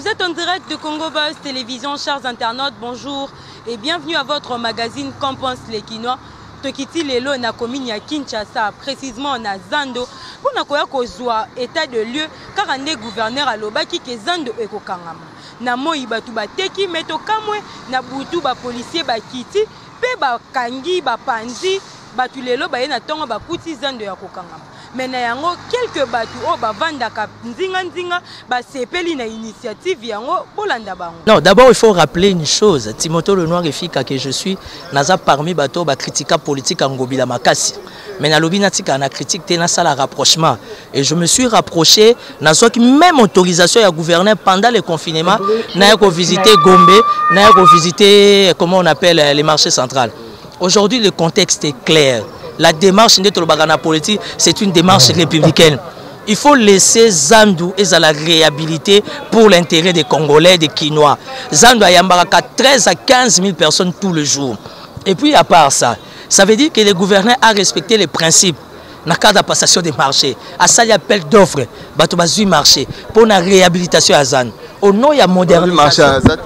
Vous êtes en direct de Congo Buzz Télévision, chers internautes, bonjour et bienvenue à votre magazine Qu'en pensent les Kinois. Tokiti lelo na commune ya Kinshasa, précisément na Zando, pour na koya kozwa état de lieu car ande gouverneur alobaki ke Zando ekokangama. Na moi batu bateki meto kamwe na butu ba policier bakiti pe ba kangi ba panzi batu lelo ba na tongo ba kuti Zando ya kokangama. Mais na yango quelques batu o ba vandaka nzinga ba sepeli na initiative yango bolanda bango. Non, d'abord il faut rappeler une chose, Timothée Lenoir et Fika que je suis naza parmi bato ba critique politique en Ngobila Makasi. Mais na lobi natika na critique te na sala rapprochement et je me suis rapproché na soki même autorisation ya gouverneur pendant le confinement na ko visiter Gombe, na ko visiter comment on appelle les marchés centrales. Aujourd'hui le contexte est clair. La démarche de Tolobagana politique, c'est une démarche républicaine. Il faut laisser Zandou et la réhabiliter pour l'intérêt des Congolais, des Kinois. Zandou a yambaraka 13 à 15 000 personnes tous les jours. Et puis à part ça, ça veut dire que le gouverneur a respecté les principes dans le cadre de la passation des marchés. À ça, il y a appel d'offres, du marché pour la réhabilitation à Zandou. Au nom, il y a modernisation.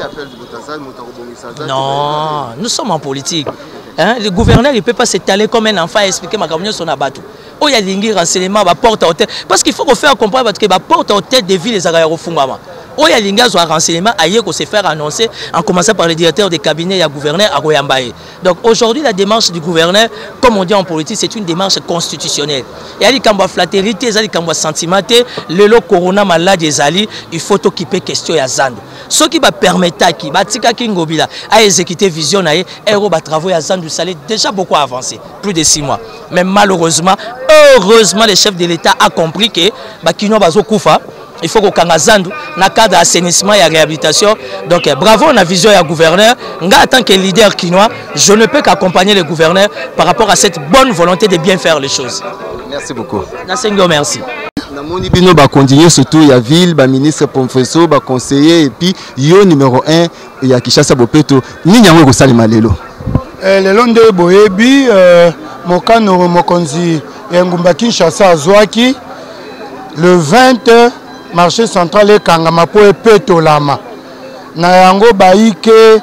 Non, nous sommes en politique. Hein? Le gouverneur ne peut pas s'étaler comme un enfant et expliquer ma camion son abattu. Oh, il y a des renseignements, porte à tête. Parce qu'il faut faire comprendre que la porte à tête des villes, les aérofonds. Oh, il y a des renseignements ailleurs qu'on se faire annoncer en commençant par le directeur des cabinets et le gouverneur à Goyambaye. Donc aujourd'hui, la démarche du gouverneur, comme on dit en politique, c'est une démarche constitutionnelle. Il y a des flatteries, il y a des sentiments, le lot corona malade des alliés, il faut occuper question à Zandou. Ce qui va permettre à exécuter vision et travaux à Zandou, ça allait déjà beaucoup avancé, plus de 6 mois. Mais malheureusement, heureusement, le chef de l'État a compris que Kino Bazo Koufa, il faut qu'on Zandou, dans le cadre d'assainissement et de réhabilitation. Donc bravo, on a vision et gouverneur. En tant que leader quinois, je ne peux qu'accompagner le gouverneur par rapport à cette bonne volonté de bien faire les choses. Merci beaucoup. Merci. Namoni bino ba continuer surtout ya ville, ba ministre professeur, ba conseiller et puis yo numéro 1 ya Kinshasa Bopeto. Ni nyango ko salima lelo. Lelo nde boyebi mokano mokonzi ngumba Kinshasa azwaki le 20 marché central et kangama po epetolama. Na yango baike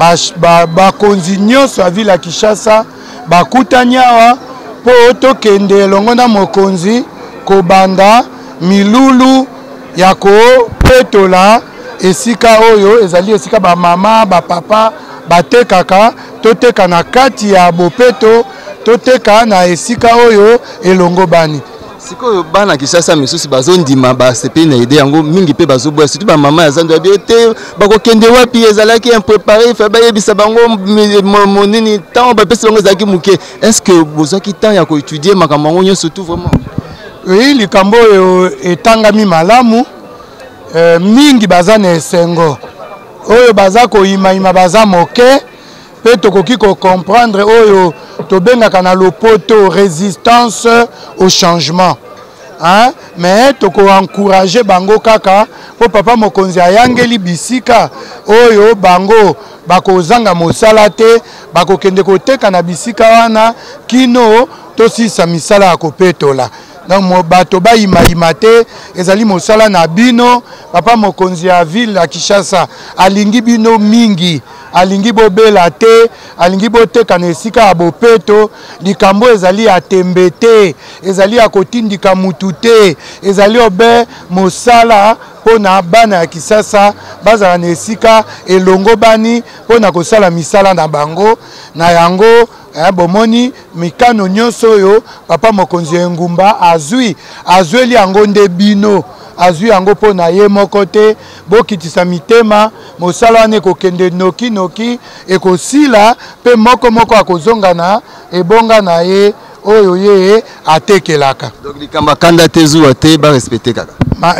ba konzi nyonso ya ville ya Kinshasa bakutanya po tokende elongo na mokonzi kobanda milulu ya ko petola esika oyo ezali esika ba mama ba papa batekaka toteka na kati ya bopeto toteka na esika oyo elongo bani siko bana Kinshasa misusi bazondima ba sepe na ide yango mingi pe bazoboya surtout ba mama ya Zando abiote bakokende wapi ezalaki impréparé fa bayebisa bango monini temps ba pesi bango zaki muke. Est-ce que bozaki temps ya ko étudier makambo ngonyo surtout vraiment? Oui, likambo etangami malamu mingi baza na esengo oyo baza ko ima baza moke pe tokoki ko comprendre oyo tobengaka na lopoto résistance au changement, hein? Mais toko encourager bango kaka po papa mokonzi ayangeli bisika oyo bango bakozanga mosala te bakokende koteka na bisika wana kino tosisa misala ya kopetola. Donc bato ba ima te ezali mosala na bino papa mokonzi ya ville ya Kinshasa alingi bino mingi alingi bobela te alingi boteka na esika ya bopeto likambo ezali ya tembe te ezali ya kotindika mutu te ezali obe mosala pona bana ya Kinshasa bazala na esika elongo bani pona kosala misala na bango na yango bomoni mikano nyonso oyo papa mokonzi ngumba azweli yango nde bino azwi yango pona ye moko te bokitisa mitema mosala wana ekokende noki ekosila pe moko akozonga na ebonga na ye oyo ye atekelaka. Donc likamba kanda tezu te ba respecter kaka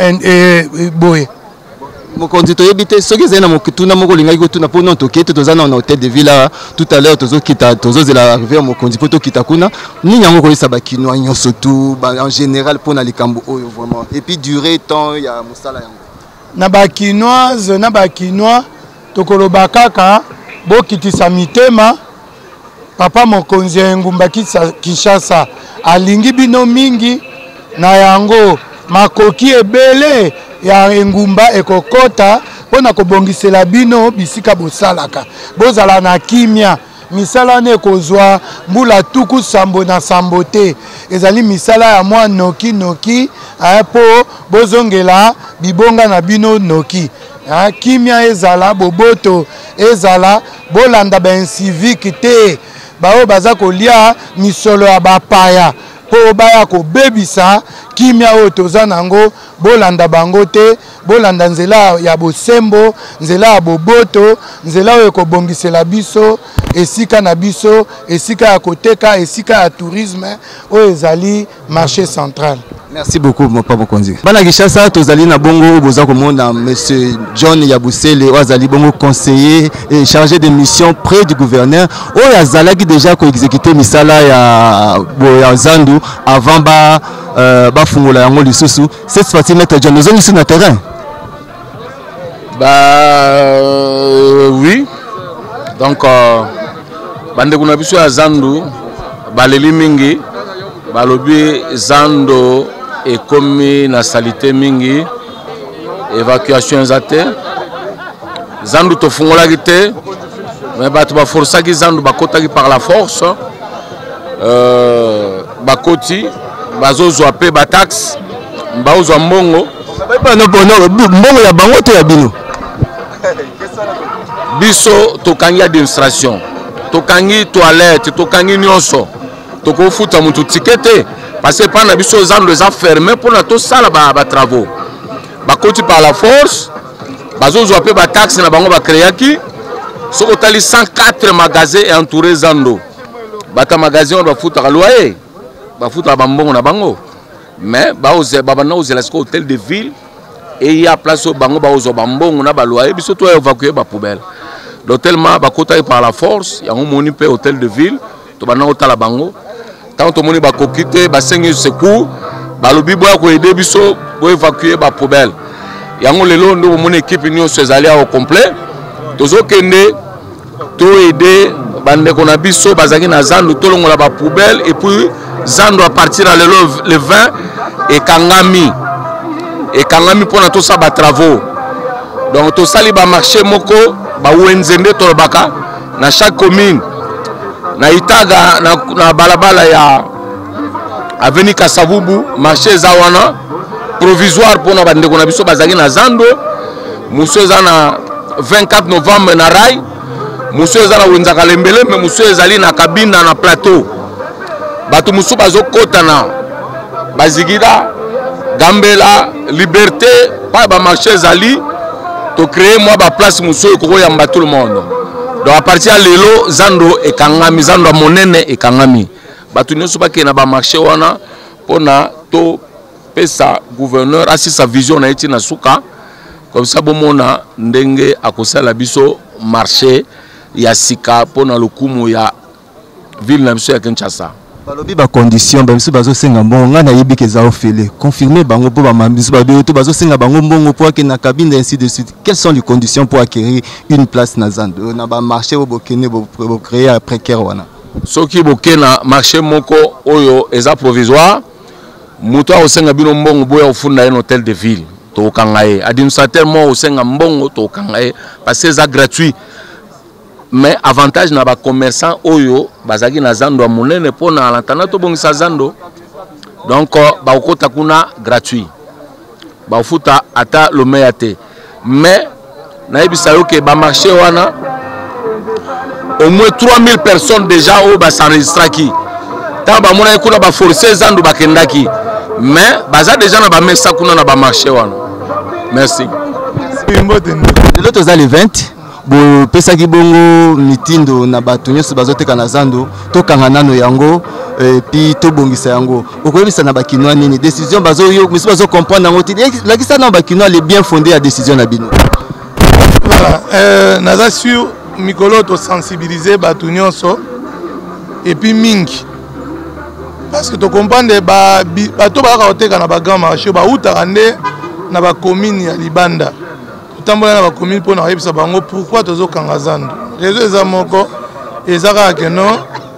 boye mokonzi toyebite soki zena mokituna moko lingai ko tuna pona tokete tozana na hôtel de ville tout à l'heure tozozela arriver mokonzi poto kitakuna ni nyango ko isa ba Kinois nyonso tout en général pona likambo oyo vraiment et puis durer temps ya musala yango na ba Kinois tokoloba kaka bokitisa mitema papa mokonzi ngumba Kinshasa alingi bino mingi na yango makoki ebele ya ngumba ekokota pona ko bongisela bino bisika bosalaka bozala na kimia misala ne kozwa mbula tuku sambo na sambote ezali misala ya mwa noki noki po bozongela bibonga na bino noki kimia ezala boboto ezala bolanda ben civique te bao baza kolia misolo ya bapaya po baya ko bebisa kimia oyo toza nango bolanda bango te bolanda nzela ya bosembo nzela ya boboto nzela oyo ekobongisela biso esika na biso esika ya koteka esika ya tourisme oyo ezali marché central. Merci beaucoup mon papa Mokonzi. Bana Kinshasa tozali na bongo boza komona monsieur John Yabusele ozali bongo conseiller et chargé de mission près du gouverneur oyo azalaki déjà ko exécuter misala ya Zandu avant ba fungola yango lisusu. Cette fois-ci maître John nous sommes sur le terrain. Oui. Donc bande kuna biso ya Zandu baleli mingi balobi Zando et comme na salité mingi évacuation zate Zandu to fungola gite mais batu ba força ki Zandu bakota ki par la force bakoti bazozwa pe ba taxe bazozwa mbongo mbongo ya bango to ya bino biso tokangi administration tokangi toilette tokangi nyonso tokofuta mutu tikete parce que pendant biso Zandu les a fermé pour tout ça ba travaux bakoti par la force bazozwa pe ba taxe na bango ba créaki soko tali 104 magasins entourés Zandu bata magasin ba futa loyer ba futa ba mbongo na bango mais ba oze baba na oze la hôtel de ville et il y a place au bango ba ozo ba mbongo na ba loyer biso to évacuer ba poubelle l'hôtelma bakota par la force ya moni pe hôtel de ville to bana otala bango tant to moni ba kokite ba sengi secours ba lobi boya ko aider biso bo évacuer ba poubelle yango lelo ndo mon équipe ni se zali au complet tozo kende to aider bande ko na biso bazaki na Zandu to longola ba poubelle et puis Zandu à partir le 20 et kangami pour na to ça ba travaux donc to sali ba marché moko ba wenzende to baka na chaque commune na itaga na balabala ya avenue Kasavubu marché zawana provisoire pour na bande ko na biso bazaki na Zandu monsieur za na 24 novembre na rai monsieur za na wenza kalembele mais monsieur ezali na kabina na plateau batu musu bazokota na bazigida Gambela liberté pas ba marché zali to créer moi ba place musu ko yamba tout le monde donc à partir de lelo Zandu et kangami Zandu monene et kangami batu nyoso ba ke na ba marché wana pona to pesa gouverneur asi sa vision na eti na suka comme ça bomona ndenge akosala biso marché ya sika pona lokumu ya ville na biso ya Kinshasa balobi ba condition ba biso bazo senga mbongo nga na yebi ke za ofele confirmer bango po ba mamiso ba be to bazo senga bango mbongo pour que na cabine ainsi de suite. Quelles sont les conditions pour acquérir une place na Zandu na ba marché bo bokene bo créer après précaire wana soki bokena marché moko oyo eza provisoire muto o senga bino mbongo boya ofunda un hôtel de ville to kangaye administrateur mo o senga mbongo to kangaye parce que c'est gratuit mais avantage na ba commerçant oyo bazaki na Zandu monene pona alantana to bongisa Zandu donc ba okota kuna gratuit ba futa ata lo meyate mais na ebisa yo ke ba marché wana au moins 3000 personnes déjà au ba s'enregistraki ta ba mona kuna ba forcer Zandu bakendaki mais baza déjà na ba mesa kuna na ba marché wana. Merci. L'autre za le 20 bo pesa ki bongo mitindo na bato nyoso bazoteka na Zandu to kanga nano yango puis to bongisa yango okoyebisa na bakinoa nini décision bazo yo miso bazo comprendre yango ti la kisa na bakinoa les bien fondé à décision na bino. Voilà naza sur mikolo to sensibiliser bato nyonso et puis mingi parce que to comprendre bato ba oteka na ba grand marché ba utarande na ba commune ya Libanda tambola na ba commune pour na yebisa bango pourquoi tozo kanga Zandu réseau eza moko ezaka que non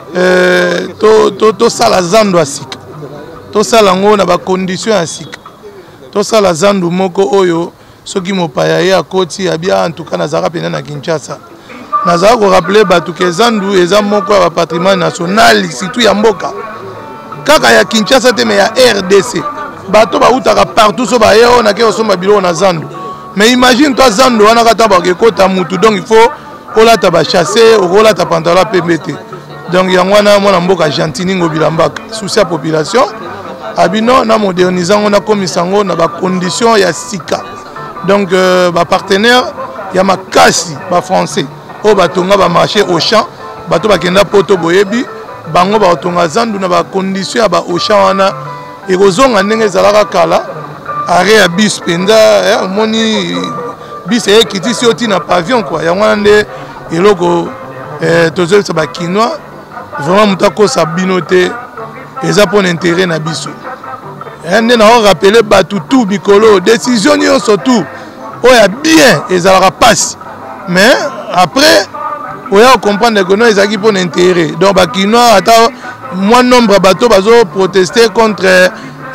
to sala Zandu asika to sala ngo na ba condition asika to sala Zandu moko oyo soki mopaya ye akoti abia en tout cas nazara pena na Kinshasa nazara ko rappeler batu ke Zandu eza moko ya patrimoine national surtout ya mboka kaka ya Kinshasa te mais ya RDC bato ba utaka partout so ba yeo na ke osomba bilo na Zandu mais imagine toi Zandu wana kata ba ke kota mutu donc il faut olata ba chasser olata pantalon PMT donc yango wana mwana mboka Gentini Ngobila Mbaka souci ya population abino na modernisant on a commis sango na ba condition ya sika donc ba partenaire ya makasi ba français o batonga ba marché au champ bato bakenda poto boyebi bango ba otonga Zandu na ba condition ya ba au champ wana ekozonga ndenge zalaka kala arrêt ya bis penda moni bis ekiti si oti na pavillon quoi yango nde eloko tozo ba kinois vraiment mutako sabinote eza pour intérêt na biso nde na rappeler batu tout bikolo décision yo surtout oya bien ezalaka passe mais après oya comprendre que non ezaki pour intérêt donc ba kinois ata moins nombre bateau bazo protester contre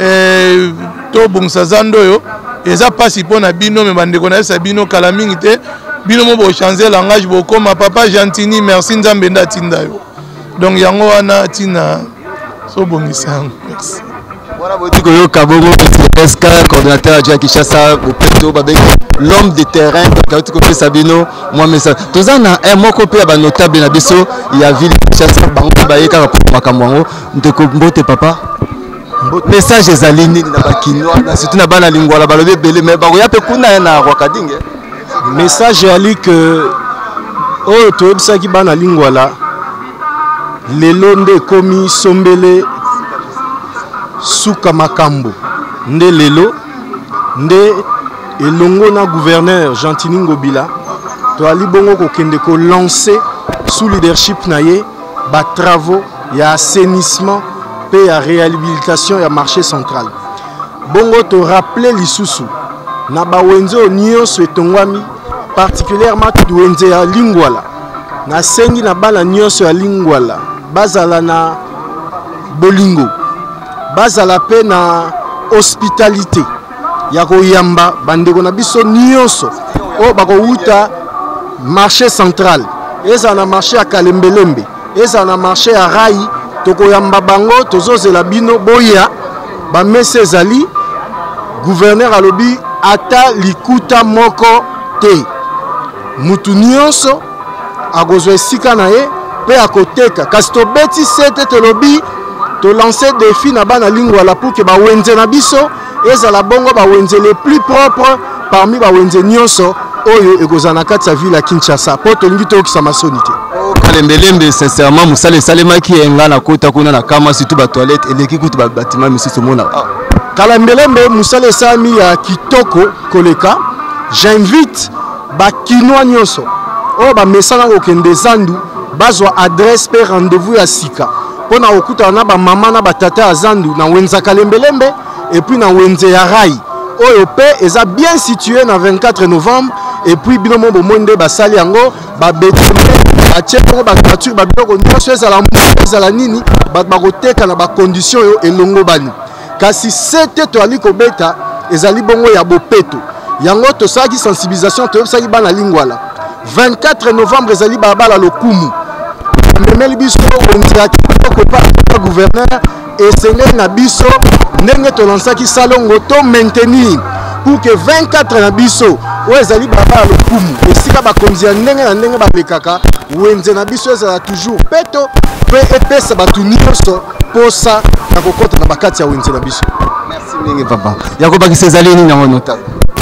to bongsa Zando yo eza passe pour na bino mais bande kona sa bino kala mingi te bino mo bo changer langage bo koma papa Gentini merci nzambe nda tinda yo donc yango wana tina so bongisa merci. Voilà, Botiko Yo Kabongo, SK, coordinateur à Kinshasa, au Peto, l'homme de terrain, Kautiko Sabino, moi, mais ça. Tous en a un mot copié à notable Nabiso, il y a ville Kinshasa, Bango, Bayeka, Makamwango, de Kombote Papa. Message est aligné dans la Kinoa, surtout dans la lingua, la balobé belé, mais Baroya Pekuna na Wakading. Message est ali que, oh, tu es ça qui bat la lingua là, les londes commis sombele. Souka Makambo nde lelo nde elongo na gouverneur Gentini Ngobila to ali bongo ko kende ko lancer sous leadership na ye ba travaux ya assainissement pe ya réhabilitation ya marché central bongo to rappeler lisusu na ba wenzo nyonso etongwami particulièrement to wenze ya lingwala na sengi na bala nyonso ya lingwala bazala na bolingo bazala pe na hospitalité ya koyamba bandeko na biso nyonso o bako uta marché central eza na marché ya Kalembelembe eza na marché ya Rai tokoyamba bango tozozela bino boya ba messe ezali gouverneur alobi ata likuta moko te mutu nyonso akozwa esika na ye pe akoteka kasi tobeti sete tolobi to lancer défi na bana lingwala pour que ba wenze na biso ezala bongo ba wenze les plus propres parmi ba wenze nyonso oyo ekozana kati ya ville ya Kinshasa po tolingi tokisa masonité. Kalembelembe sincèrement musale salema ki enga na kota kuna na kama surtout ba toilette eleki kutu ba bâtiment misusu mona. Kalembelembe musale sami ya kitoko koleka. J'invite ba kinois nyonso o ba mesana ko kende Zandu bazwa adresse pe rendez-vous ya sika. Pona okuta na ba mama na ba tata ya Zandu na wenza Kalembelembe et puis na wenze ya Rai oyo pe eza bien situé na 24 novembre et puis binomo bomonde basali yango ba betone atieko ba voiture ba biloko nyonso ezala nini ba koteka na ba condition yo elongo bani kasi sete to ali kobeta ezali bongo ya bopeto yango to saki sensibilisation to saki bana lingwala 24 novembre ezali babala lokumu memeli biso ontia ko pa gouverneur et sengeli na biso ndenge to lansaki salongo to maintenir pour que 24 na biso o ezali babala lokumu esika bakonzi ya ndenge na ndenge balekaka wenze na biso ezala toujours peto pe epesa batu nyonso posa na kokota na bakati ya wenze na biso. Merci mingi papa yakobakisa ezali nini na nota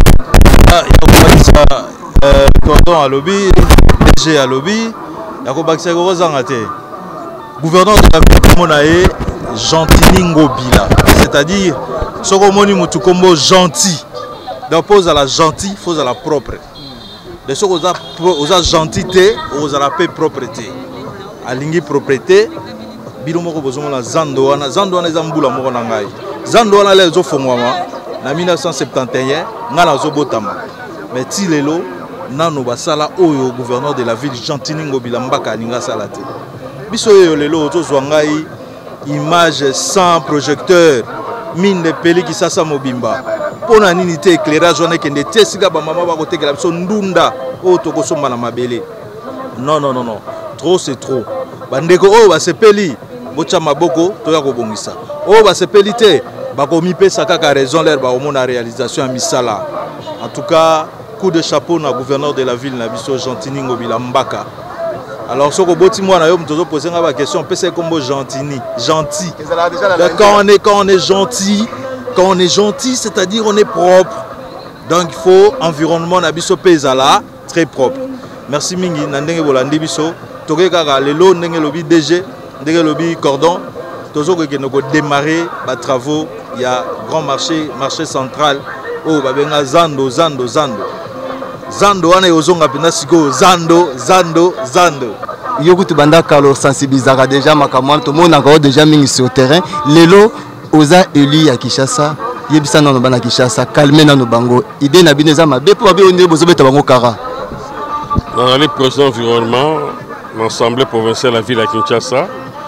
yakobakisa cordon à lobby DG à lobby yakobakisa kozanga te gouverneur de la ville monae Gentini Ngobila c'est-à-dire soko moni mutu kombo gentil donc pose à la gentil faut à la propre de soko oza gentité oza la paix propreté alingi propreté bino moko bozomo na Zando wana eza mbula moko na ngai Zando wana le zo fongwama na 1971 ngala zo botama mais ti lelo nano basala oyo gouverneur de la ville Gentini Ngobila Mbaka alinga sala te biso yo lelo zo zwa ngai image sans projecteur mine de peli qui sasa mobimba pona nini te éclairage wana kende te sika ba mama ba kotekela biso ndunda o tokosomba na mabele. Non non non non, trop c'est trop. Bandeko o ba sepeli bocha maboko toya kobongisa. O ba sepeli te ba komi pesa kaka raison l'air ba omona réalisation ya misala. En tout cas, coup de chapeau na gouverneur de la ville na biso Gentini Ngobila Mbaka. Alors ce que moi na yo mtozo poser la question pesa kombo Gentini, gentil. Quand on est gentil, c'est-à-dire on est propre. Donc il faut environnement na biso pezala très propre. Merci mingi na ndenge bolandi biso. Toke kaka lelo ndenge lobi DG, ndenge lobi cordon. Tozo ko démarrer ba travaux, il y a grand marché central. Oh babenga Zando. Zando wana yozonga pena siko Zando. Yokutu banda kalo sensibilisera déjà makamwa to mona encore déjà mingi sur terrain. Lelo oza élu ya Kinshasa. Yebisa na bana Kinshasa calmer na no bango. Idée na bineza mabe po babe onde bozobeta bango kara. Dans les projets d'environnement, l'Assemblée provinciale de la ville à Kinshasa.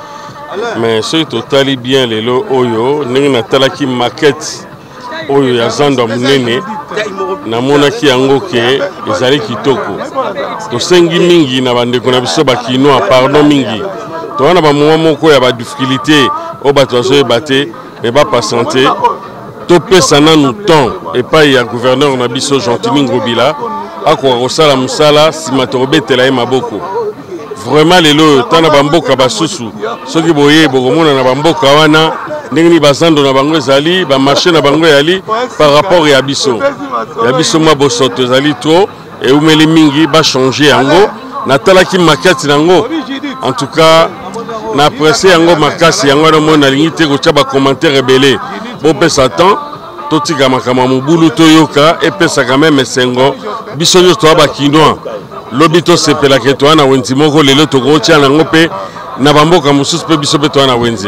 Mais ce totali bien lelo oyo ninga talaki maquette oyo ya Zando munene na monaki yango ke ezali kitoko to sengi mingi na bandeko na biso bakinoa pardon mingi to wana ba moment moko ya ba difficulté o bato azo baté mais ba patienter to pesa na nous temps et pas ya gouverneur na biso Gentini Ngobila akwa kosala musala simatobetela ye maboko. Vraiment lelo tana bamboka basusu soki boye bokomona na bamboka wana ndenge bazando na bango ezali ba marché na bango yali par rapport ya biso mwa bosoto ezali trop et umeli mingi ba changer yango natalaki makati nango. En tout cas na apprécier yango makasi yango na mona lingi te ko tia ba commentaire rebelle bo pesa temps totika makama mobulu toyoka et pesa quand même sengo biso nyo to ba kinoa lobito sepela ke to ana wenzi moko lelo to ko tia nango pe na bamboka mususu pe biso pe to ana wenzi.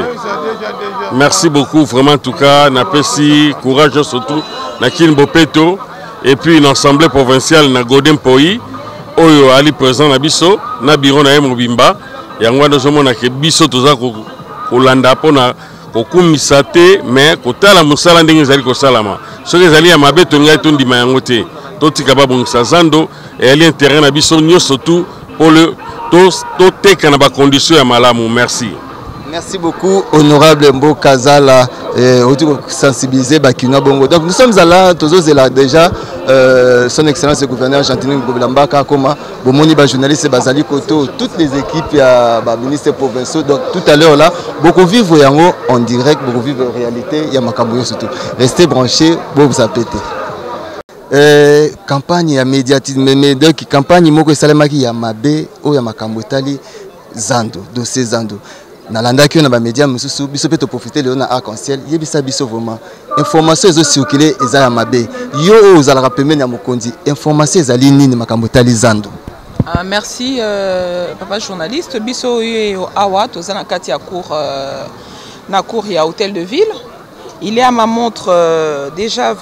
Merci beaucoup vraiment en tout cas na pesi courage surtout na Kinbopeto et puis une assemblée provinciale na Godem Poi oyo ali présent na biso na bureau na Mobimba yango ndo zomona ke biso toza ko landa pona ko kumisa te mais ko tala musala ndenge ezali ko salama soki ezali ya mabeto ngai to ndima yango te totika babongisa Zando et ali intérêt na biso nyonso tout pour le to teka na ba conditions ya malamu. Merci. Merci beaucoup, honorable Mbo Kazala, sensibiliser Bakina Bongo. Donc nous sommes là, déjà, son excellence le gouverneur Gentini Ngobila Mbaka, comme Bomoni, journaliste Bazali Koto, toutes les équipes, ministres provinciaux. Donc tout à l'heure là, beaucoup vivre en direct, beaucoup vivre en réalité, il y a Makabouyo surtout. Restez branchés, bon vous appétez. Campagne médiatique, mais donc campagne Moko Salemaki Yamabe, ou Yamakambotali, Zando, dossier Zando. Nalanda qui on a ba média mususu biso peut profiter de na arc-en-ciel yebisa biso vraiment information ezo circuler ezala mabe yo ozala rappeler na mokondi information ezali nini makambo tali Zando. Merci papa journaliste biso yo awa toza na kati ya cour ya hôtel de ville. Il est à ma montre déjà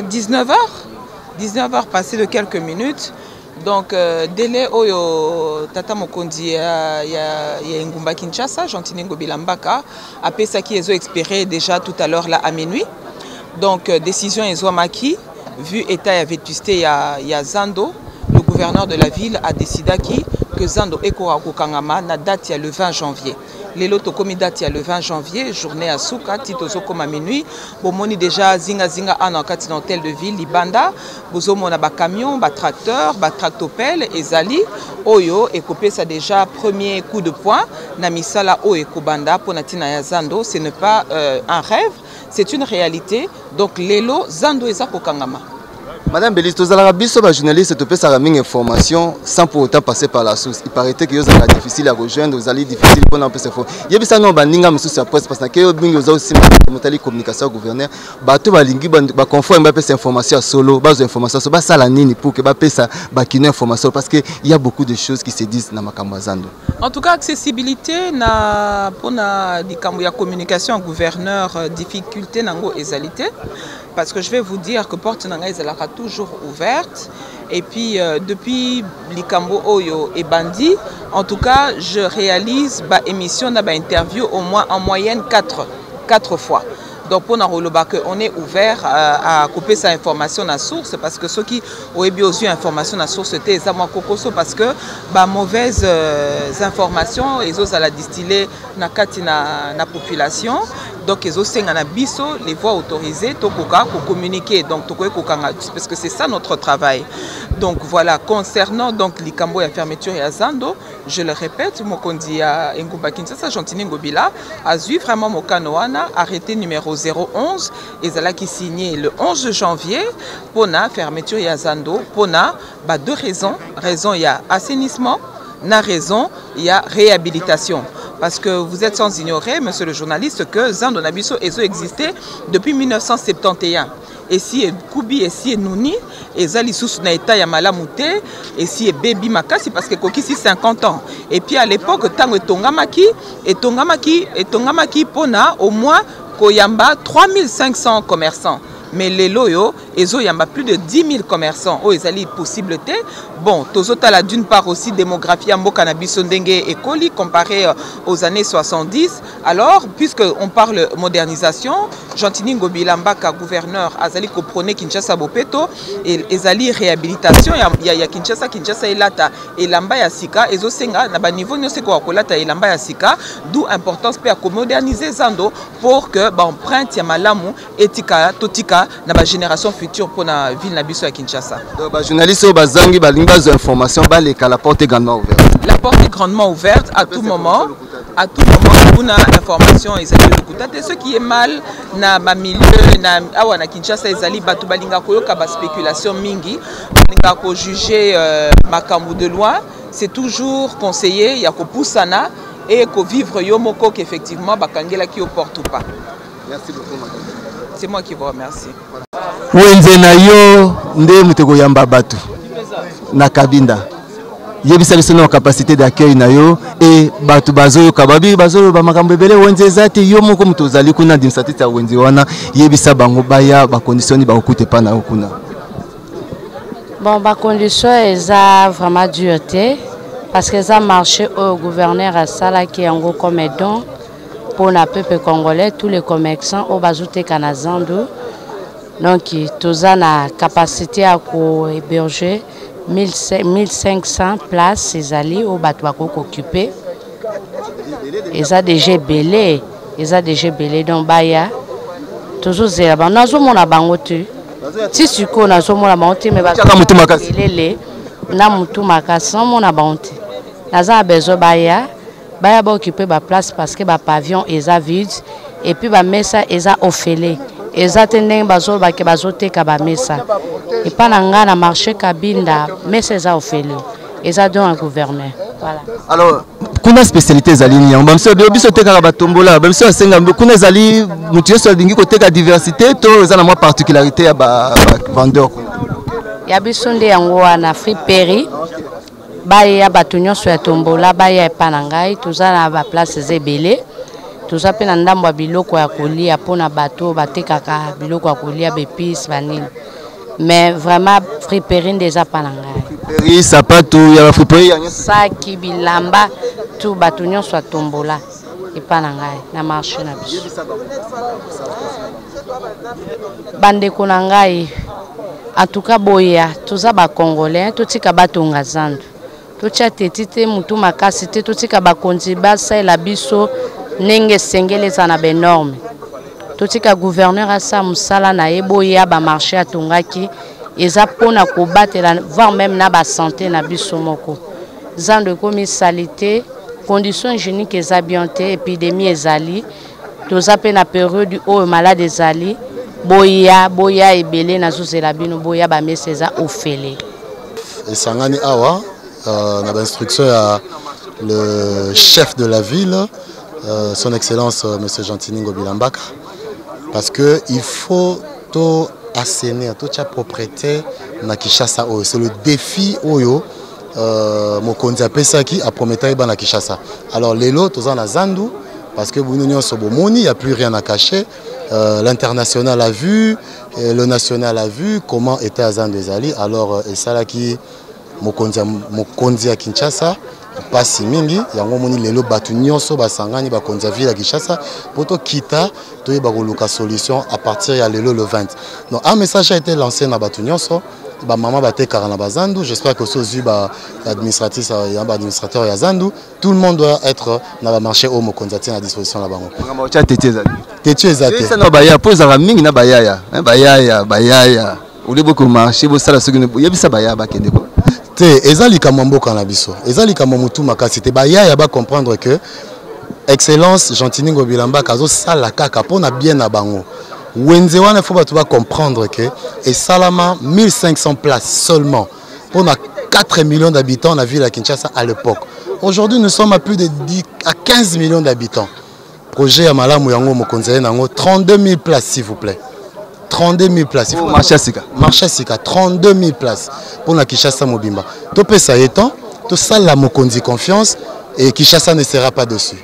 19h passé de quelques minutes. Donc, délai oyo tata mokondi ya Ngumba Kinshasa, Gentini Ngobila Mbaka, a pesa qui est expiré déjà tout à l'heure là à minuit. Donc, décision est maki, vu état et vétusté ya Zando, le gouverneur de la ville a décidé que Zando ekora kokangama na date le 20 janvier. Lelo tokomi date le 20 janvier, journée à Souka, titozo comme à minuit. Bomoni déjà zinga an en kati hôtel de ville Libanda, bozomona ba camion, ba tracteur, ba tractopelle ezali oyo ekopé ça déjà premier coup de poing na misala o ekobanda pona tina ya Zando, ce n'est pas un rêve, c'est une réalité. Donc lelo Zando eza kokangama. Madame Belis, tous les journalistes te peuvent avoir une information sans pour autant passer par la source. Il paraît que c'est difficile à rejoindre, vous allez difficile pour nous passer fort. Il y a des gens qui ont une presse parce que vous aussi une communication au gouverneur. Bateau balingi ba conforme ba ces informations solo, base information so ba sala nini pour que ba pesa ba kino information parce que il y a beaucoup de choses qui se disent na makambo Zando. En tout cas accessibilité na pona dikambo ya communication au gouverneur difficulté nango ezalité. Parce que je vais vous dire que Porte Nanga sera toujours ouverte. Et puis, depuis Likambo Oyo et Bandi, en tout cas, je réalise ma émission, ma interview au moins en moyenne 4 fois. Donc pour on est ouvert à couper sa information à source parce que ceux qui ont eu information à source c'était parce que mauvaises informations ils ont à la distiller na population. Donc ils ont les voies autorisées pour communiquer donc parce que c'est ça notre travail. Donc voilà, concernant donc Likambo et la fermeture et Zando, je le répète, Mokondi à Ngumba Kinshasa, Jantini Ngobila a vu vraiment Mokanoana arrêté numéro 011 et Zala qui signé le 11 janvier pour la fermeture et Zando pour deux raisons. Raison il y a assainissement, na raison il y a réhabilitation. Parce que vous êtes sans ignorer, monsieur le journaliste, que Zando Nabiso Ezo existait depuis 1971. Et si Koubi, et si Nouni, et Zali Sous Naïta Yamalamute, et si Baby Makasi, parce que Koki, c'est 50 ans. Et puis à l'époque, Tango Tongamaki, Pona, au moins, Koyamba, 3500 commerçants. Mais les loyaux, il y a plus de 10 000 commerçants. Oh, ils ont possibilité. Bon, Tozota d'une part aussi démographie en cannabis et Koli comparé aux années 70. Alors, puisqu'on parle modernisation, Jantini Ngobila Mbaka, gouverneur, Azali Koprone Kinshasa Bopeto, et Azali réhabilitation, il y a Kinshasa et Lata, et Lamba Yasika, et Zosenga, na niveau ne sait quoi, Kolata et Lamba Yasika, d'où importance pour moderniser Zando pour que empreinte Yamalamu, Etika, Totika, na ba génération future pour la ville Nabiso à Kinshasa. Donc, les journalistes ont des informations, la porte est grandement ouverte. La porte est grandement ouverte à tout moment. À tout moment, on a l'information. Et ce qui est mal, na ma milieu, na Kinshasa, ils allaient battre balinga koyoka ba spéculation mingi, balinga ko juger makambu de loin. C'est toujours conseillé, il y a ko poussana et ko vivre yomoko qu'effectivement bakangela qui au porte ou pas. Merci beaucoup, madame. C'est moi qui vous remercie. Wenze na yo nde muteko yamba batu na Kabinda. Yebisa biso na capacité d'accueil na yo et batu bazoyo kababi bazoyo ba makambo ebele wenze zati yo moko mutozali kuna administratif ya wenze wana yebisa bango baya ba conditioni ba okute pa na kuna. Bon ba condition eza vraiment dureté parce que ça marché au gouverneur à sala qui en gros comme don pour le peuple congolais, tous les commerçants au Bazouté Kanazando. Donc, tous ont la capacité à héberger 1500 places, ces alliés au Batouako occupé. Ils ont déjà belé. Donc, Baya, toujours zéro. Nous avons un bangotu. Si tu connais, nous avons un bangotu, mais nous avons un bangotu. Nous avons besoin de Baya. Baya ba occuper ba place parce que ba pavillon est vide et puis ba mesa est offélé. Ezatendeng bazol ba ke bazote ka ba mesa. Et pas nanga na marché Kabinda mesa est offélé. Eza don un gouverneur. Voilà. Alors, kuna spécialité zalini on bamso biso teka ba tombola, bamso senga kuna zali mutu so dingi ko teka diversité to za na mo particularité ya ba vendeur. Ya biso nde yango na friperie. Baya batunyo so ya tombola baya epanangai tuza na ba place zebele tuza pe na ndambo ya biloko ya kolia pona bato batekaka biloko ya kolia bepis vanille mais vraiment friperie déjà panangai friperie sapato ya friperie ya saki bilamba tu batunyo so ya tombola epanangai na marché na biso bandeko na ngai en tout cas boya tuza ba congolais totika batonga Zando tocha tetite mutu makasi te totika bakonzi basa la biso nenge sengele sana benorme totika gouverneur asa musala na eboya ba marché atongaki eza pona ko batela voire même na ba santé na biso moko Zando komi salité conditions hygiéniques eza bien te épidémie ezali toza pe na période du haut malade ezali boya ebele na zozela bino boya ba mesa eza ofele esangani awa on a l'instruction à le chef de la ville, son excellence M. Jantini Ngobila Mbaka, parce que il faut tout assainir, toute la propriété na Kinshasa. C'est le défi oyo Mokonzi Pesaki a promis na Kinshasa. Alors les lots tous en a Zandu parce que il n'y a plus rien à cacher. L'international a vu, le national a vu comment était Zandu Ezali. Alors et ça là qui mokonzi ya Kinshasa pasi mingi yango moni lelo batu nyonso basangani bakonzi ya ville ya Kinshasa poto kita toyeba koluka solution à partir ya lelo le 20. Donc un message a été lancé na batu nyonso ba mama batekara na bazandu. J'espère que sozu ba administratif ya ba administrateur ya zandu, tout le monde doit être na ba marché au mokonzi à disposition la bango. Ngama cha teteza. Teteza te. Ça na baya poza ra mingi na bayaya. Bayaya. Ulebo ko marché bo sala soki yebisa baya ba kende ko. Te ezali kamambo kana biso. Ezali kamamutu makasi te bayaya ba comprendre que excellence Jean-Tini Ngobila Mbaka zo sala kaka pona bien na bango. Wenze wana faut ba tu vas comprendre que et Salama 1500 places seulement pour 4 millions d'habitants dans la ville de Kinshasa à l'époque. Aujourd'hui nous sommes à plus de 10 à 15 millions d'habitants. Projet à Malamu yango mokonzele nango 32 000 places s'il vous plaît. 32 000 places. Il faut marcher Sika. Marcher Sika 32 000 places pour la Kinshasa Mobimba. To pesa étant, to sala mokonzi confiance et Kinshasa ne sera pas dessus.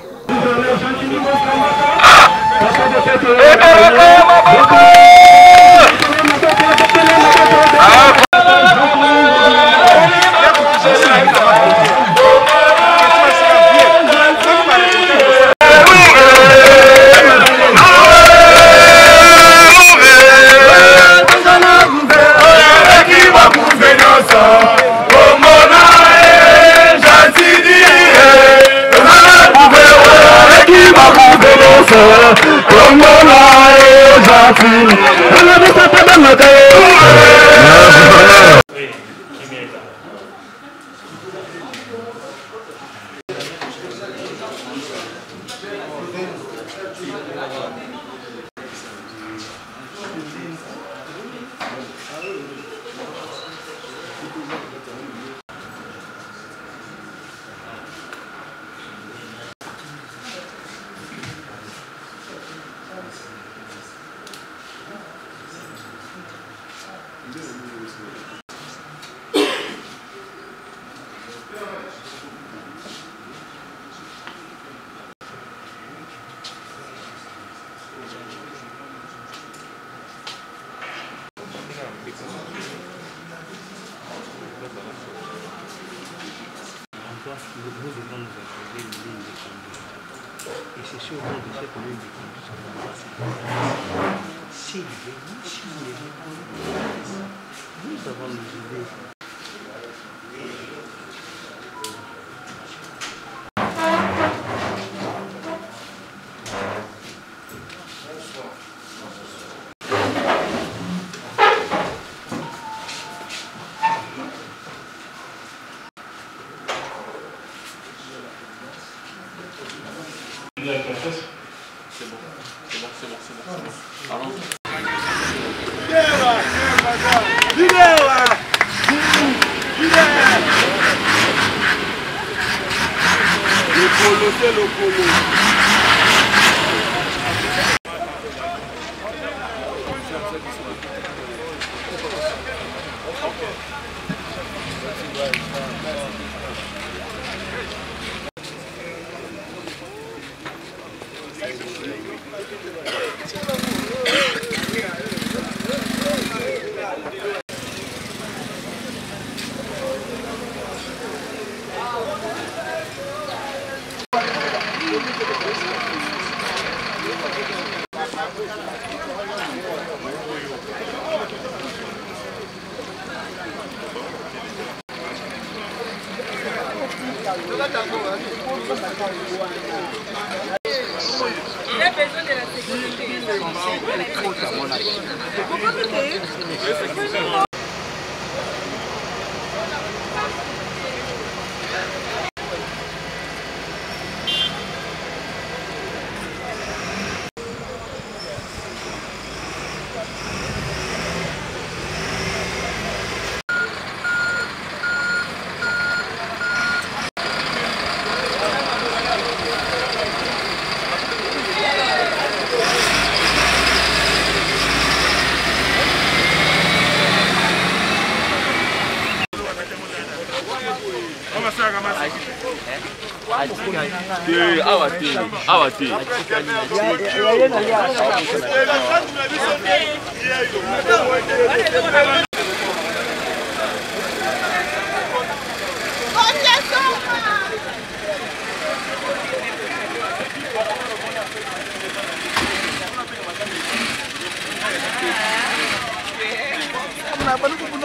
Et c'est sur le de cette ligne de conduite qu'on va passer. Si vous les nous avons nos idées.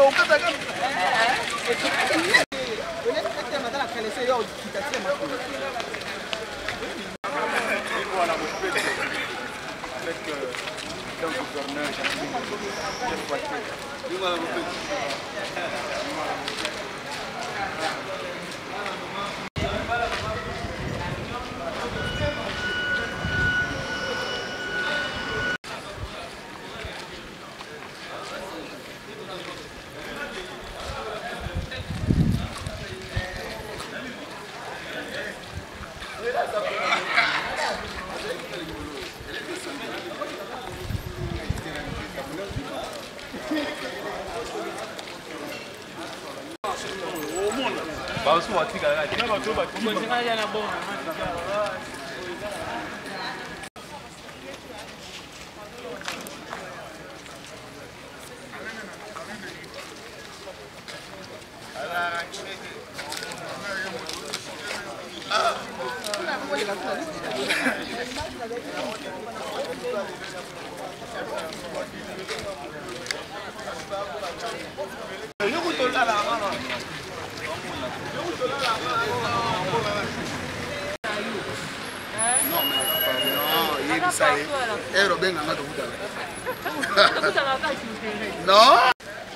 Non.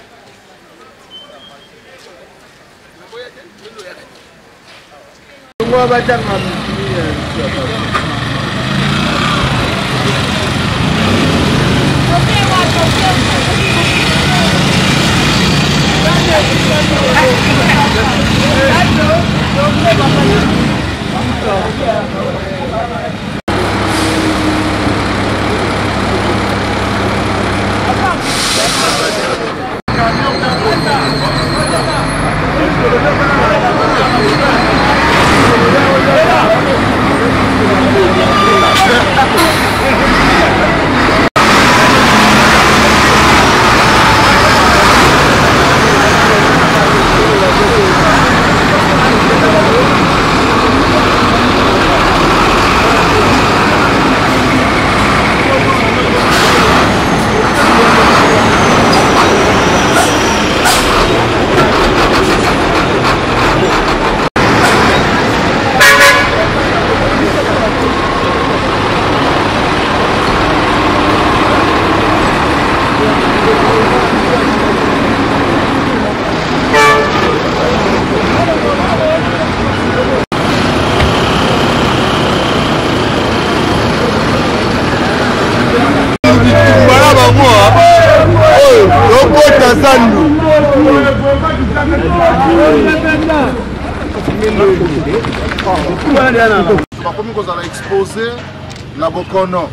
bakomi kozala expose na bokono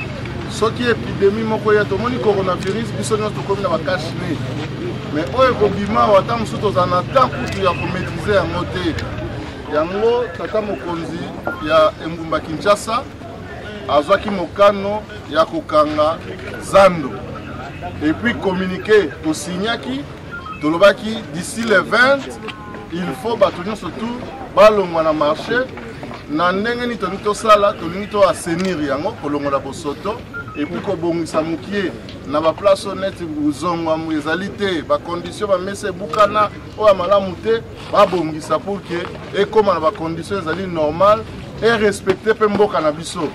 soki epidémie moko ya tomoni coronavirus biso nyonso tokomi na bakache ne mais oyo ekobima awa ata mosusu tozala na temps kutu ya komaîtrise yango te yango tata mokonzi ya engumba Kinshasa azwaki mokano ya kokanga zando et puis communiqué tosignaki tolobaki d'ici le 20 il faut bato nyonso tout balongwa na marché na ndenge ni tolingi tosala tolingi to assainir yango kolongola bosoto et puis kobongisa mokie na baplace neti bozongwa ezali te bacondition bamesa ebukana oyo malamu te babongisa pour ke ekóma na bacondition ezali normal et respecte mpe mboka na biso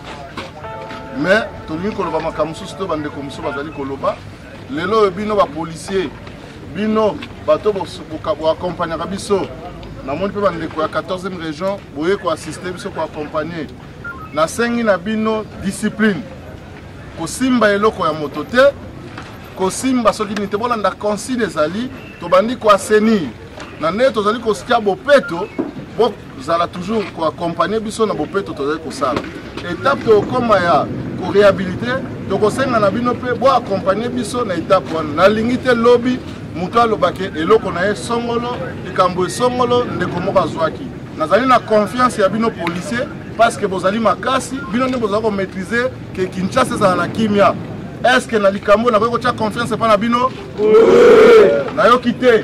mais tolingi koloba makambo mosusu to bandeko mosusu bazali koloba lelo oyo bino bapolisier bino bato boakompagnaka biso namoni mpe bandeko ya 14e région boye koassiste biso koaccompagne nasengi na bino discipline kosimba eloko ya moto te kosimba soki nini te bolanda consigne ezali tobandi koassainir na ndenge tozali kosikia bopeto bozala toujours koaccompagne biso na bopeto tozali kosala étape tokóma ya koréhabilite tokosenga na bino mpe boaccompagne biso na étape wana nalingi te lobi moto alobaki eloko na ye songolo likambo esongolo ndeko moko azwaki nazali na confiance ya bino policier parce que bozali makasi bino nde bozala komaîtriser ke Kinshasa ezala na kimia est ce que na likambo nakoki kotia confiance epa na bino nayoki te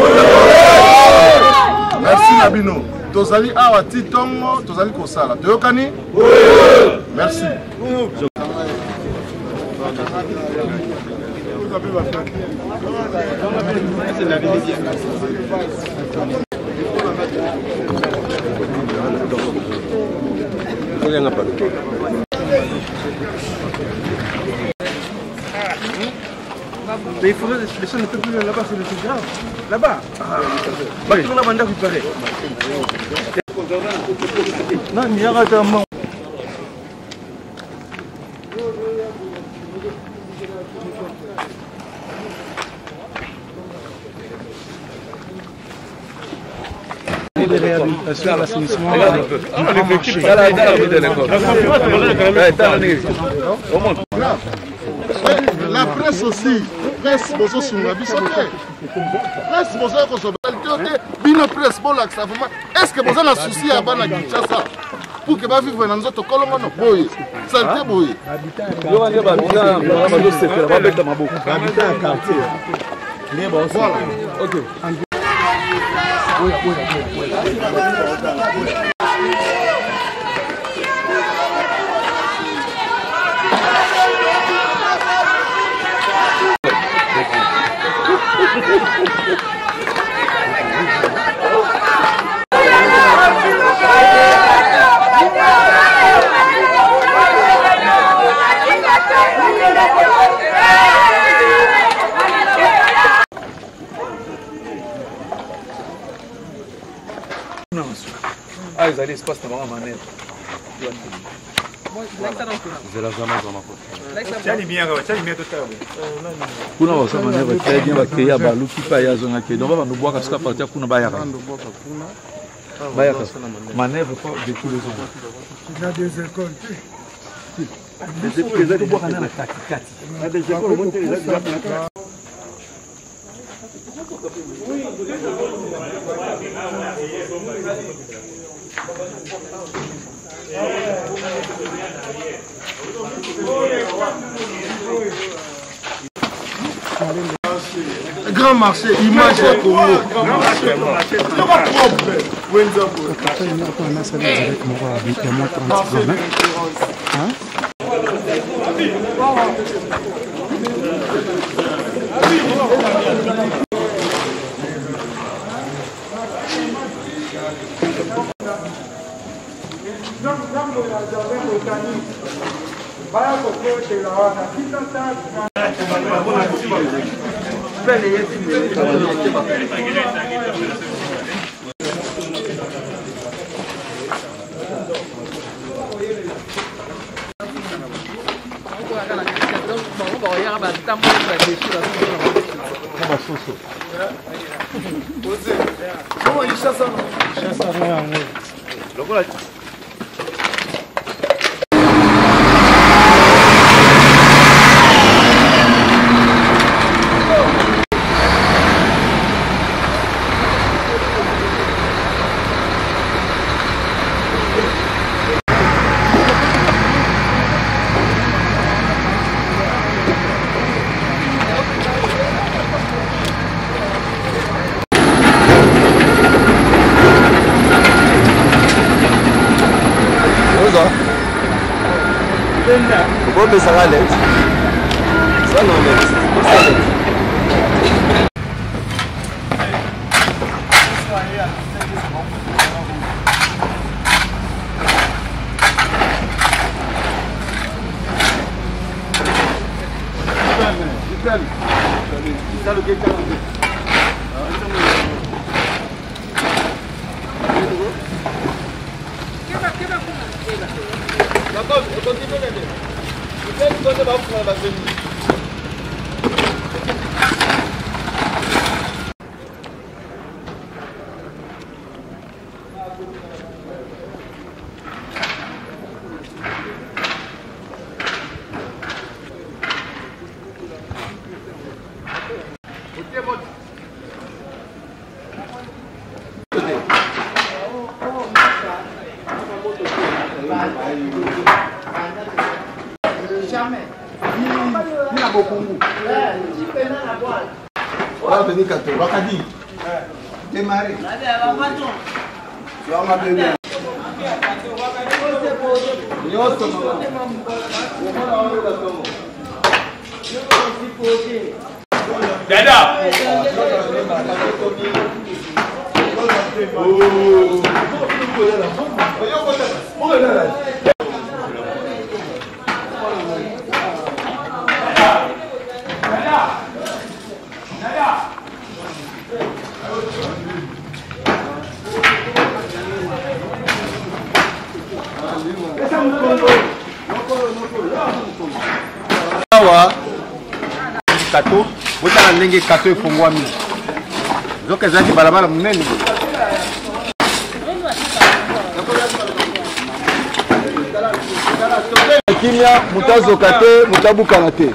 merci na bino tozali awa ti ntongo tozali kosala toyokani merci Mais il faudrait descendre un peu plus là-bas, c'est le plus grave. Là-bas. Bah, tout le monde a préparé. Non, il y a un moment. De réhabilitation à l'assainissement. La presse aussi, presse bozo sunga biso te. Presse bozo ko so balté bino presse bola ça vraiment. Est-ce que bozo na souci à bana Kinshasa pour que ba vivre dans nzoto kolongo no boye. Santé boye. Yo ande ba bitan ba do sekera ba beta maboko. Habitat quartier. Ni bon voilà. OK. Ah, ils allaient espace dans ma manette. kuna wasama neva très bien bakeya baluki pa ya zonga ke donc va nous boire parce que partir kuna bayaka manèvre pas de tous les ans il y a des écoles des écoles de boire na kati des écoles monter les Grand marché, image à Congo. Grand marché, c'est pas propre. Bombe ça va l'être. Ça non l'être. Jamais. Il a beaucoup. On va venir quand on va dire. Démarrer. Tu vas m'appeler. Dada. Awa kato botala ndenge kato efungwami zoka ezalaki balabala monene kimia moto azoka te moto abukana te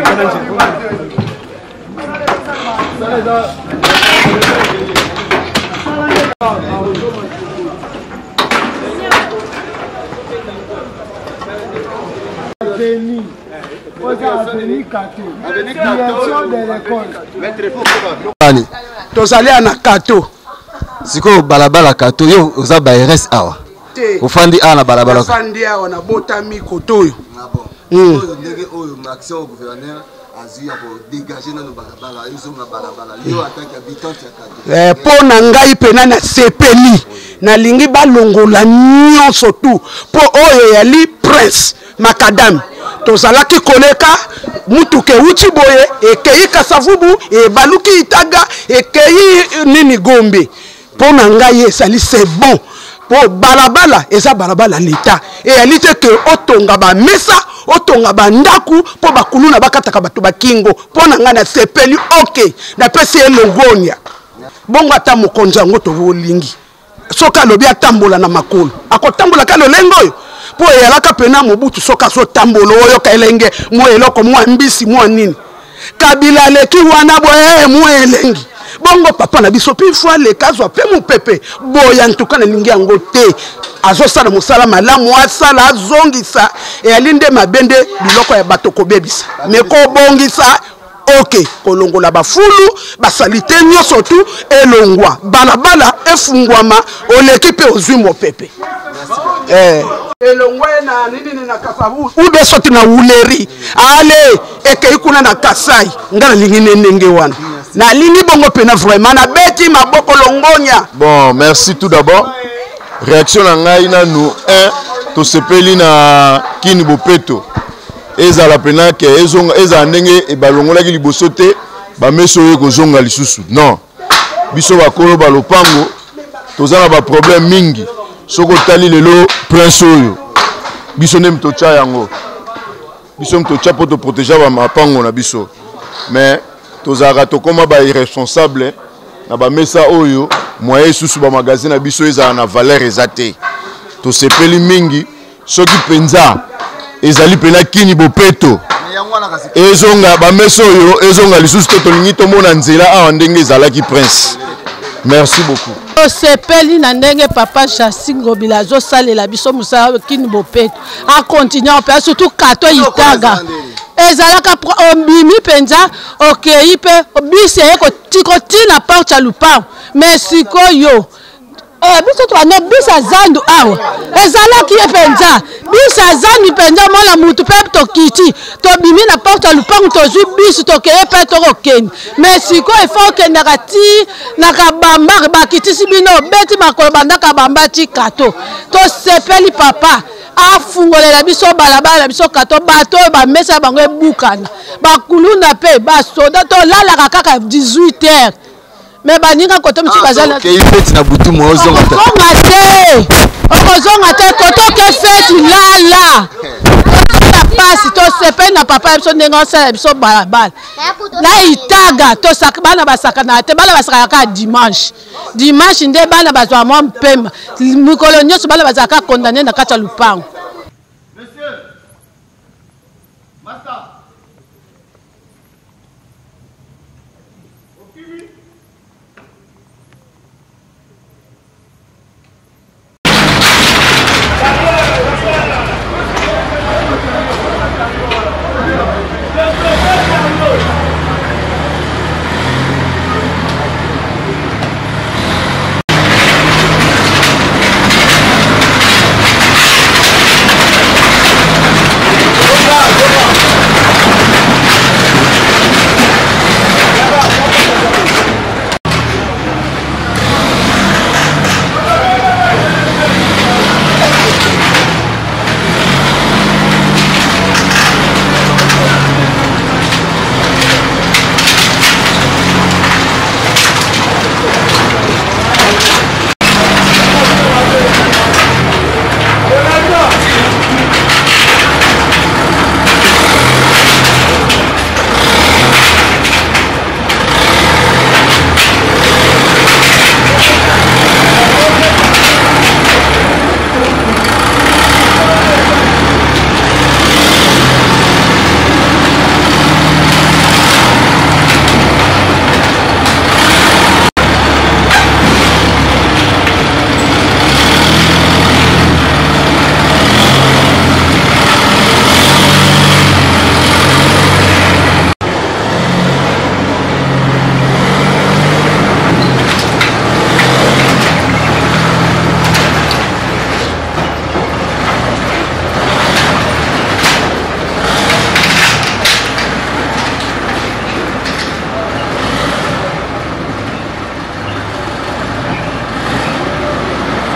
tozali na kato sikoyo balabala kato yo oza ba RS awa ofandi awa na balabala ofandi awa na botami koto oyo ndenge oyo maction au gouverneur azwi ya kodegager nano balabala ezonga balabala yo ataki habitante ya kato mpo na ngai pena na sepeli nalingi balongola nyonso tu mpo oyo yali prince makadam tozalaki koleka mutuke uti boye ekei kasavubu ebaluki itaga ekei nini gombe mpo na ngai esali c'est bon po balabala eza balabala leta eyali te ke otonga bamesa otonga bandaku mpo bakulu na bakataka bato bakingo mpo na ngai na sepeli oke napesi elongonya bongo ata mokonzi yango tovolingi soki alobi atambola na makolo akotambola ka lolenge oyo mpo eyalaka pena mobutu soki azotambola oyoka elenge mwa eloko mwa mbisi mwa nini kabila aleki wana boye mwa elengi bongo papa na biso mpe fo aleka azwa mpe mopepe boya ntuka nalingi yango te azosala mosala malamu asala azongisa eyali nde mabende biloko ya bato kobebisa me kobongisa oke kolongola bafulu basali te nyonso tu elongwa balabala efungwama oleki mpe ozwi mopepe elongwe na nini na kasavu ube soti na wuleri ale ekei kuna na kasai nga nalingi ndenge wana nalingi bongo pena vraiment nabeti maboko longonya. Bon, merci tout d'abord. Réaction na ngai na nous tosepeli na Kini Bopeto ezala pena ke eza ndenge ebalongolaki liboso te bameso oyo kozonga lisusu non biso bakolo balopango tozana ba problème mingi soko tali lelo prince oyo biso nde mtocha yango biso mtocha po to protéger ba mapango na biso mais tozaka tokoma ba irresponsable na ba mesa oyo moyen susu ba magazine na biso ezala na valeur ezate to sepeli mingi soki penza ezali pena Kini Bopeto ezonga ba mesa oyo ezonga lisusu te tolingi tomona nzela awa ndenge ezalaki prince. Merci beaucoup. Sepeli na ndenge papa Jacingo Bila zo salela biso musala Kini Bopeto a continuer pe surtout kato itaga ezalaka ombimi penza okei pe bisi eko tina porte ya lupango mais sikoyo biso twana bisa zandu awa ezalaki penza bisa zandu penza mona mutu pe tokiti tobimi na porte ya lupango tozwi biso tokeye pe tokokeni mais sikoyo ifo okendaka ti na kabamba bakitisi bino beti makolo bandaka bamba ti kato tosepeli papa afungolela biso balabala biso kato bato bamesa bango ebukana bakuluna pe basoda tolalaka kaka 18h mais baninga koto mtu bazala ke fete na butu mo ozonga te koto ke fete lala pasi to sepe na papa biso ndenga osala biso balabala na itaga to sak bana basakana te bana basaka ka dimanche nde bana bazwa mwa mpema mikolo nyonso bana bazaka condamné na kati ya lupango.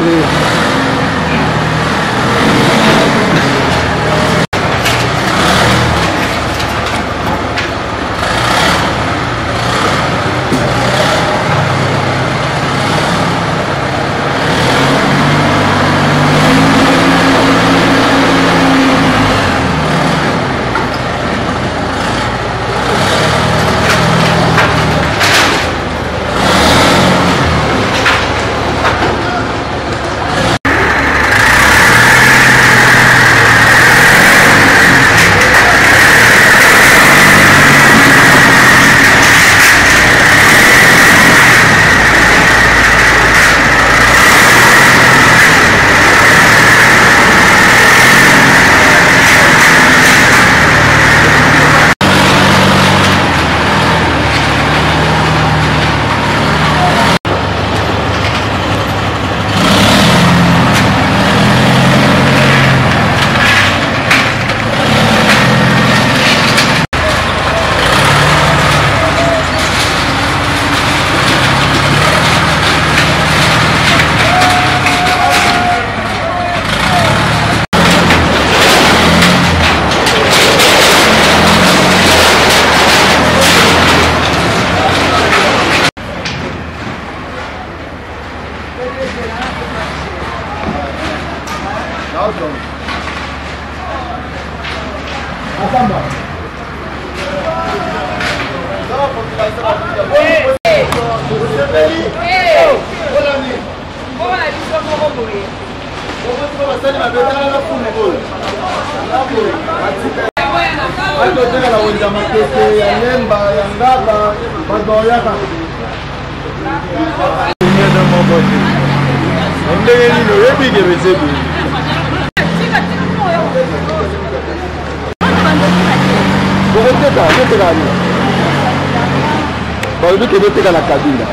la cabine.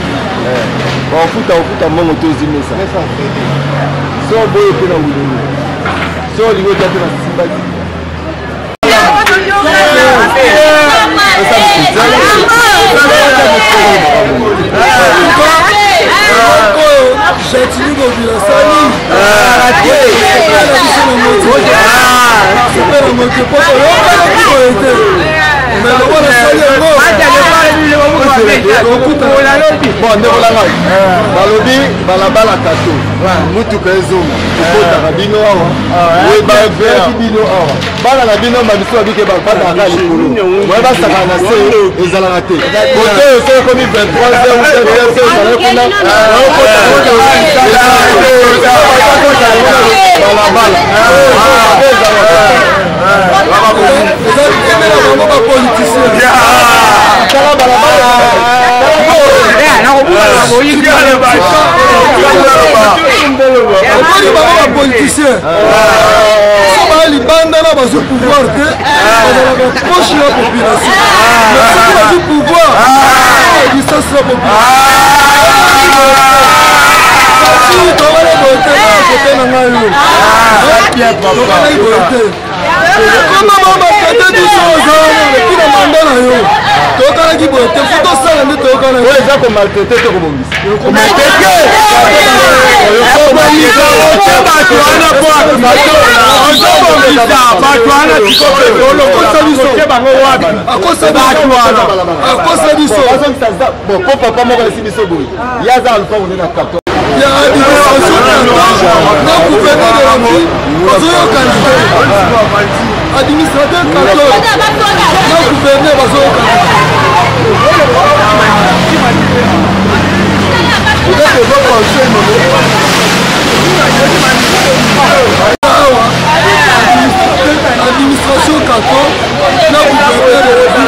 Ofuta mongo tozimesa. So boye pe na wuluni. So ligo tatu na simbati. balobi balabala kato mutuka ezonga okotaka bino awa oyebaki bino awa bana na bino babiso babike bakataka likolo moye basaka na se ezalaka te kote oyo soki ekomi 23h balabala libanda na bazo pouvoir te proche la population bazo pouvoir distance la administrateur catholique na gouverneur bazoyoka administration catholique na gouverneur de la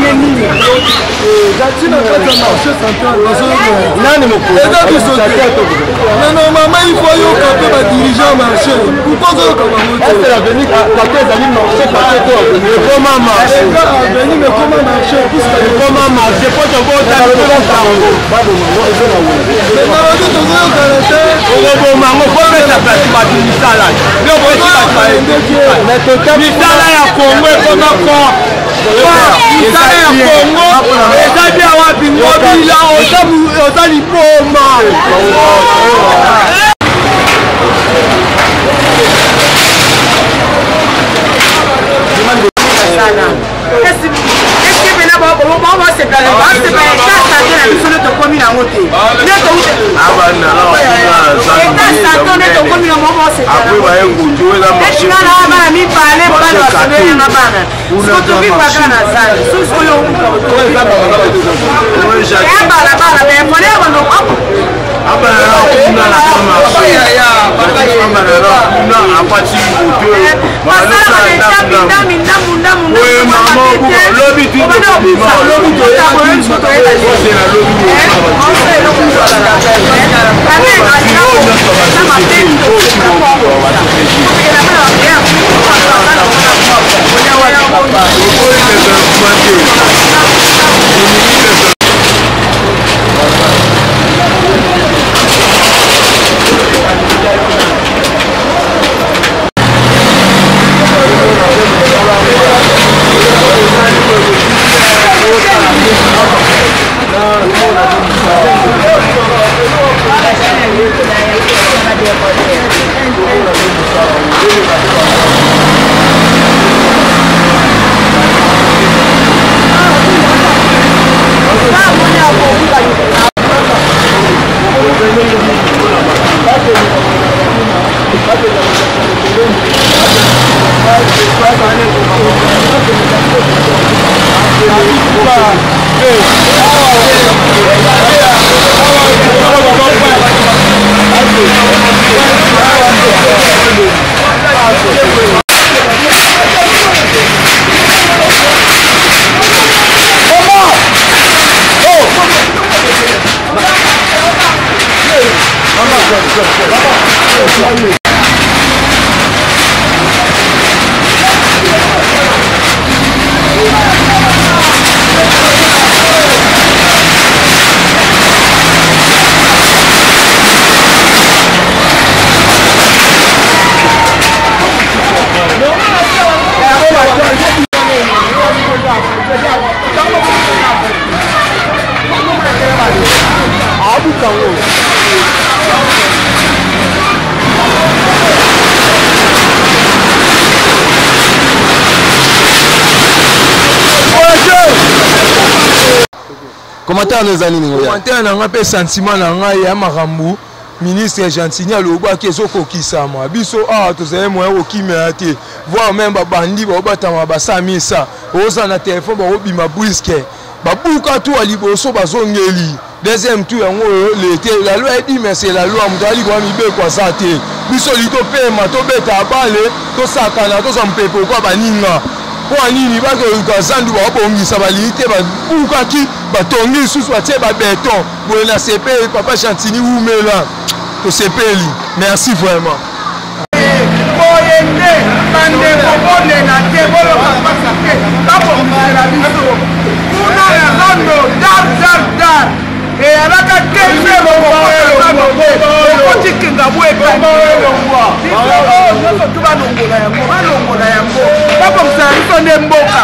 Tina kati ya marché central nani mokoeza biso te nano mama il faut yoka mpe badirigant marché pourquoi ozoyoka bango te ezali marché ekoma marché aveni ekoma marché ekoma marché po tokotango nalobi tozoyokana te okobomango po meta plasi bato misala misala ya kongo ekoma kor misala ya kongo eza bia wapi ngobila oza liboma après va un goût la marché Commentaire nos amis. Commentaire na nga pe sentiment na nga ya makambu ministre Gentini aloba ke ezokokisama biso awa tozali moya kokimela te voir même babandi baobatama basamisa oza na telefone baobima briske babuka tu aliboso bazongeli deuxième tour yango l'été la loi dit mais c'est la loi mutali kwa mibeko sa te biso lito pema tobeta bale tosakana tozampepe kwa baninga pour nini ba ke zandu babongisa balite babukaki batongi susu batie ba béton pour na CP papa Gentini umela to sepeli merci vraiment boyende bande bobone na te bolo papa te babo la biso kuna ya rondo dar et alaka keze bo kotikinga bweka biso tuba longola yango babo msaliso ne mboka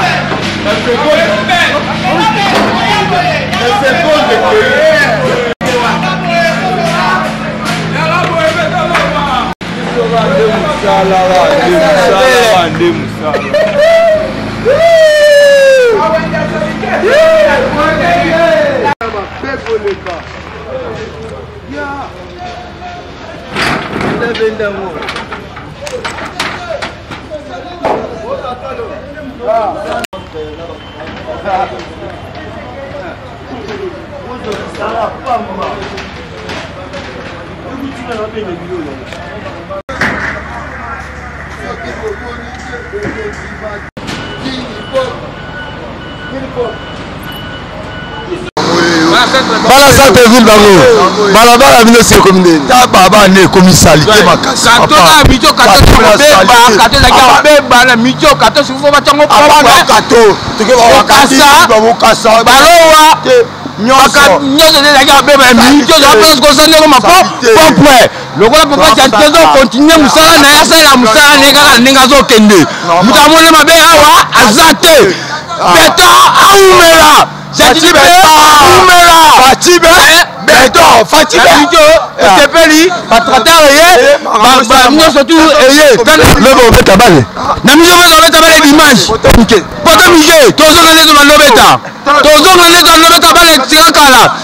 Bala centre-ville bango balabala bino c'est comme des baba ne commisalité makasi kato mijo kato beba kato la beba na mijo kato sifo batango papa kato teke ba wakasi ba bokasa balowa nyoso nyoso de la beba mijo za pense ko sane ko mapo propre lokola papa chantezo continue musala na ya sala musala nenga nenga zo kende mutamone mabe awa azate beto aumela Jatibe umela Fatibe beto Fatibe sepeli patrateur ye ba nyoso tu eye lebo beta bale na mijo beta bale dimanche poto mije tozo ngane to lobeta bale tika kala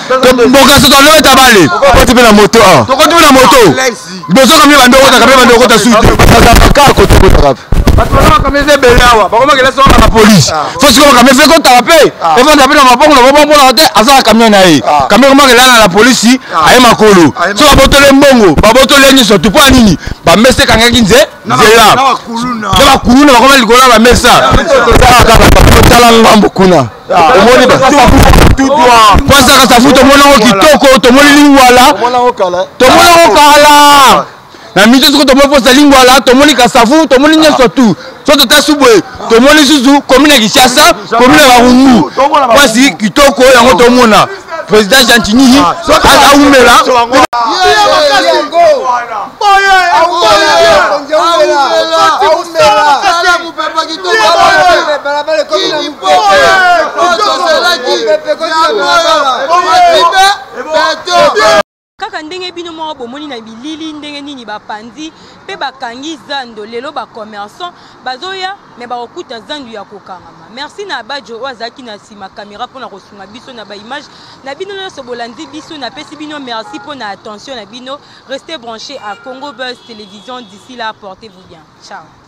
Bokaso to no tabale. Ko tipe na moto ah. To ko tipe na moto. Bozo kamé bandoko ta kamé bandoko ta suite. Ka ko to ko ta. Batona kamé ze belawa. Ba ko makela so na police. Faut que kamé fait ko ta pape. E faut taper na mabongo na bongo na te asa camion na ye. Kamé ko makela na police aye makolo. So ba botole mbongo, ba botole ni so tupo nini. Ba mese kanga kinze. Zela. Na ba kuluna ba ko malikola ba mesa. Tala ngambo kuna. Omoni ba tout droit. Pasa ka safuto mona ko kitoko to moni lingwala. To mona ko kala. Na mito ko to mo posa lingwala to moni ka safu to moni nyeso tu. So to ta subwe to moni susu commune Kinshasa, commune Barungu. Pasi kitoko yango to mona. Président Jantini asa umela. Kaka ndenge bino moko bomoni na bilili ndenge nini bapanzi pe bakangi zando lelo ba commerçant bazoya me bakokuta zandu ya kokangama. Merci na Badjo Wazaki na sima caméra pour na kosunga biso na ba image na bino nyonso bolandi biso na pesi bino merci pour na attention na bino. Restez branchés à Congo Buzz Télévision, d'ici là portez-vous bien. Ciao.